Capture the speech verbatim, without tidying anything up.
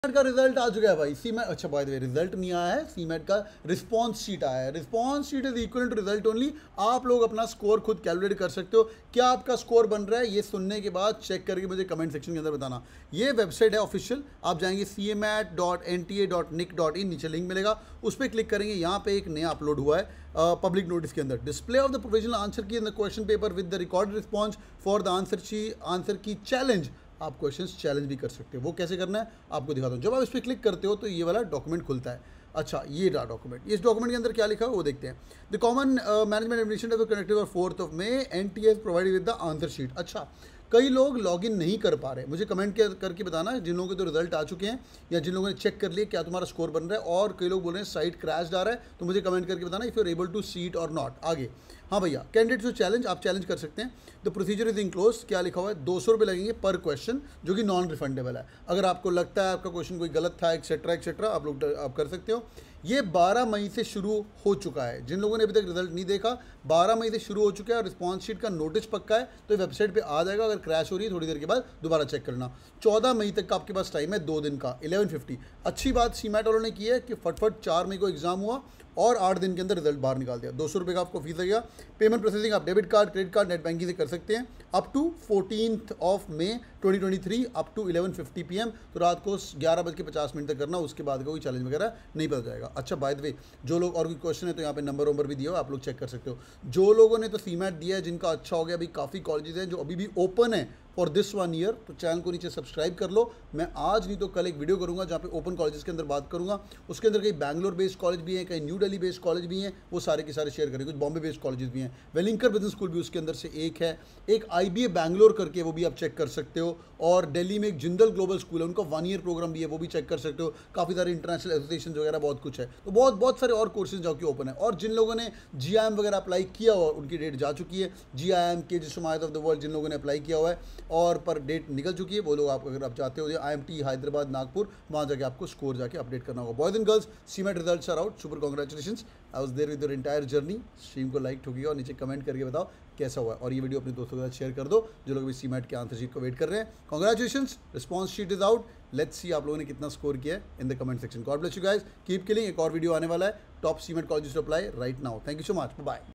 Cement का result आ चुका है भाई। सीमेट, अच्छा बाय द वे रिजल्ट नहीं आया है, सीमेट का रिस्पांस शीट आया है। Response sheet is equal to result only. आप लोग अपना स्कोर खुद कैलकुलेट कर सकते हो। क्या आपका स्कोर बन रहा है ये सुनने के बाद चेक करके मुझे कमेंट सेक्शन के अंदर बताना। ये वेबसाइट है ऑफिशियल, आप जाएंगे C M at dot N T A dot nic dot in, नीचे लिंक मिलेगा, उस पर क्लिक करेंगे। यहाँ पे एक नया अपलोड हुआ है पब्लिक uh, नोटिस के अंदर, display of the provisional answer key in the question paper with the recorded response for the answer sheet answer key challenge. आप क्वेश्चंस चैलेंज भी कर सकते हो। वो कैसे करना है आपको दिखाता हूँ। जब आप इस पर क्लिक करते हो तो ये वाला डॉक्यूमेंट खुलता है। अच्छा, ये रहा डॉक्यूमेंट। इस डॉक्यूमेंट के अंदर क्या लिखा है वो देखते हैं। The common management administration connected और fourth of May N T S provided with the answer sheet. अच्छा, कई लोग लॉगिन नहीं कर पा रहे, मुझे कमेंट करके बताना जिन लोगों के तो रिजल्ट आ चुके हैं या जिन लोगों ने चेक कर लिया क्या तुम्हारा स्कोर बन रहा है। और कई लोग बोल रहे हैं साइट क्रैश आ रहा है, तो मुझे कमेंट करके बताना if you are able to see it और नॉट। आगे, हाँ भैया, कैंडिडेट जो चैलेंज, आप चैलेंज कर सकते हैं। द प्रोसीजर इज इनक्लोज, क्या लिखा हुआ है, दो सौ रुपये लगेंगे पर क्वेश्चन, जो कि नॉन रिफंडेबल है। अगर आपको लगता है आपका क्वेश्चन कोई गलत था एक्सेट्रा एक्सेट्रा, आप लोग आप कर सकते हो। ये बारह मई से शुरू हो चुका है। जिन लोगों ने अभी तक रिजल्ट नहीं देखा, बारह मई से शुरू हो चुका है और रिस्पॉन्स शीट का नोटिस पक्का है, तो वेबसाइट पे आ जाएगा। अगर क्रैश हो रही है थोड़ी देर के बाद दोबारा चेक करना। चौदह मई तक का आपके पास टाइम है, दो दिन का, इलेवन फिफ्टी। अच्छी बात सीमेट वालों ने की है कि फटफट चार मई को एग्जाम हुआ और आठ दिन के अंदर रिजल्ट बाहर निकाल दिया। दो सौ रुपये का आपको फीस लगेगा। पेमेंट प्रोसेसिंग आप debit card, credit card, net banking से कर सकते हैं up to fourteenth of May twenty twenty three up to eleven fifty P M. तो रात को ग्यारह बज के पचास मिनट तक करना, उसके बाद का कोई चैलेंज वगैरह नहीं पता जाएगा। अच्छा बाय द वे, जो लोग और कोई क्वेश्चन है तो यहाँ पे नंबर वंबर भी दिया हो, आप लोग चेक कर सकते हो। जो लोगों ने तो सीमेट दिया है, जिनका अच्छा हो गया, अभी काफ़ी कॉलेजेस हैं जो अभी भी ओपन है फॉर दिस वन ईयर, तो चैनल को नीचे सब्सक्राइब कर लो। मैं आज नहीं तो कल एक वीडियो करूंगा जहाँ पे ओपन कॉलेजेस के अंदर बात करूंगा। उसके अंदर कई बैंगलोर बेस्ड कॉलेज भी हैं, कई न्यू दिल्ली बेस्ड कॉलेज भी हैं, वो सारे के सारे शेयर करेंगे। कुछ बॉम्बे बेस्ड कॉलेजेस भी हैं, वेलिंकर बिजनेस स्कूल भी उसके अंदर से एक है, एक आई बी ए बैंगलोर करके, वो भी आप चेक कर सकते हो। और दिल्ली में एक जिंदल ग्लोबल स्कूल है, उनका वन ईयर प्रोग्राम भी है, वो भी चेक कर सकते हो। काफ़ी सारे इंटरनेशनल एसोसिएशन वगैरह बहुत कुछ है, तो बहुत बहुत सारे और कोर्सेज जो कि ओपन है। और जिन लोगों ने जी आई एम वगैरह अप्लाई किया हुआ, उनकी डेट जा चुकी है। जी आई एम के जिसमायत ऑफ द वर्ल्ड जिन लोगों ने अप्लाई किया हुआ है और पर डेट निकल चुकी है, वो लोग आप अगर आप चाहते हो I M T Hyderabad Nagpur, वहाँ जाके आपको स्कोर जाके अपडेट करना होगा। Boys and girls, CMAT results are out, super congratulations. I was there with your entire journey. Stream को लाइक ठोकिए और नीचे कमेंट करके बताओ कैसा हुआ है। और ये वीडियो अपने दोस्तों के साथ शेयर कर दो जो लोग भी सीमेट के आंसर शीट को वेट कर रहे हैं। Congratulations, response sheet is out. Let's see आप लोगों ने कितना स्कोर किया है in the comment section. God bless you guys, keep killing. एक और वीडियो आने वाला है, top CMAT colleges to apply right now. Thank you so much, bye.